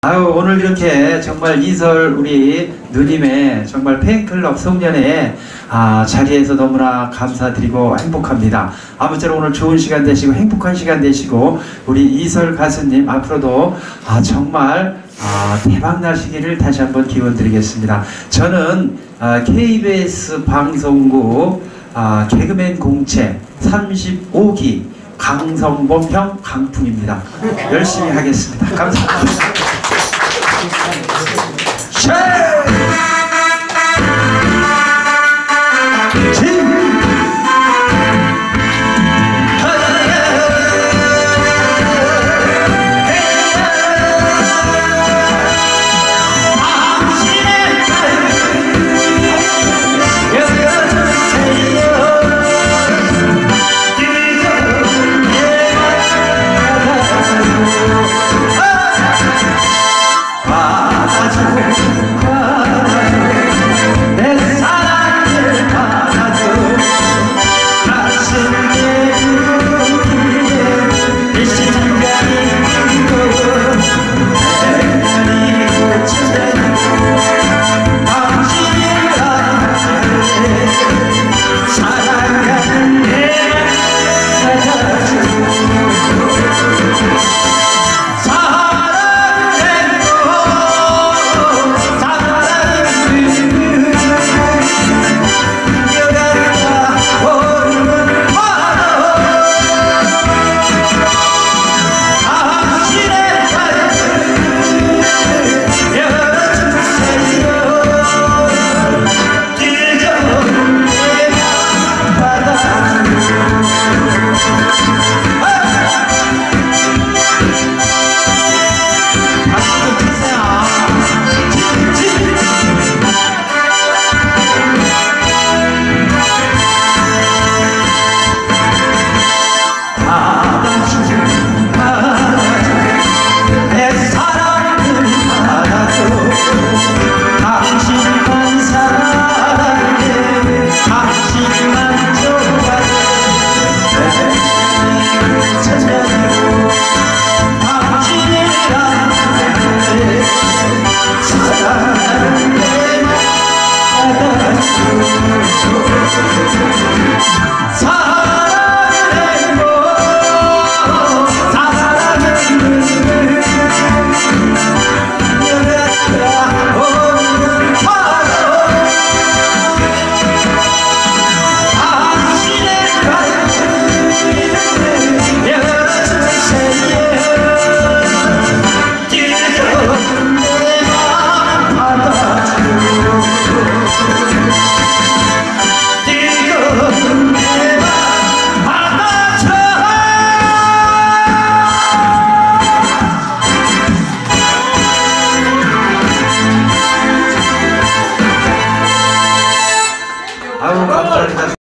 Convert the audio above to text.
아유, 오늘 이렇게 정말 이설 우리 누님의 정말 팬클럽 송년회 자리에서 너무나 감사드리고 행복합니다. 아무쪼록 오늘 좋은 시간 되시고 행복한 시간 되시고 우리 이설 가수님 앞으로도 정말 대박 나시기를 다시 한번 기원 드리겠습니다. 저는 KBS 방송국 개그맨 공채 35기 강성범형 강풍입니다. 열심히 하겠습니다. 감사합니다.